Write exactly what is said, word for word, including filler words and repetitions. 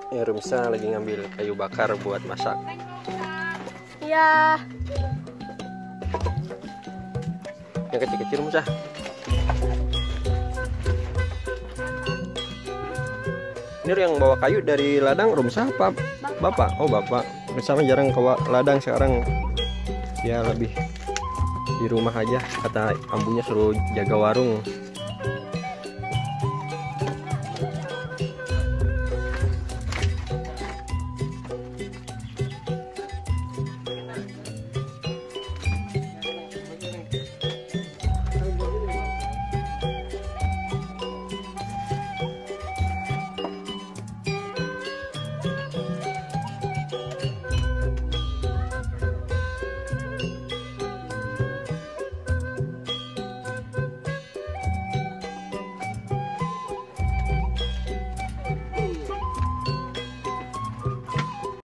Ya, Rumsa lagi ngambil kayu bakar buat masak. Iya. Yang kecil-kecil Rumsa. Ini yang bawa kayu dari ladang Rumsa apa Bapak? Oh Bapak. Bersama jarang ke ladang sekarang. Ya lebih di rumah aja. Kata ambunya suruh jaga warung.